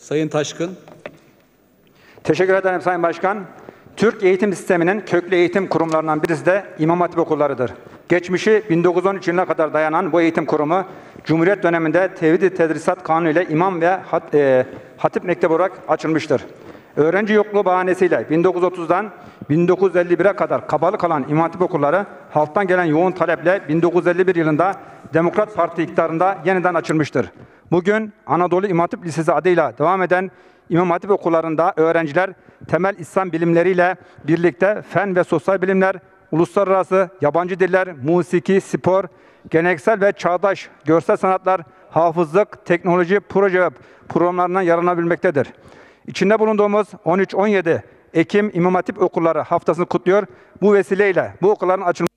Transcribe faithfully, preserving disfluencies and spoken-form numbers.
Sayın Taşkın. Teşekkür ederim Sayın Başkan. Türk eğitim sisteminin köklü eğitim kurumlarından birisi de İmam Hatip okullarıdır. Geçmişi bin dokuz yüz on üç yılına kadar dayanan bu eğitim kurumu, Cumhuriyet döneminde Tevhid-i Tedrisat Kanunu ile imam ve hat, e, hatip mektebi olarak açılmıştır. Öğrenci yokluğu bahanesiyle bin dokuz yüz otuzdan bin dokuz yüz elli bire kadar kapalı kalan İmam Hatip okulları, halktan gelen yoğun taleple bin dokuz yüz elli bir yılında Demokrat Parti iktidarında yeniden açılmıştır. Bugün Anadolu İmam Hatip Lisesi adıyla devam eden İmam Hatip okullarında öğrenciler temel İslam bilimleriyle birlikte fen ve sosyal bilimler, uluslararası, yabancı diller, musiki, spor, geleneksel ve çağdaş görsel sanatlar, hafızlık, teknoloji, proje ve programlarından yararlanabilmektedir. İçinde bulunduğumuz on üç on yedi Ekim İmam Hatip Okulları haftasını kutluyor. Bu vesileyle bu okulların açılması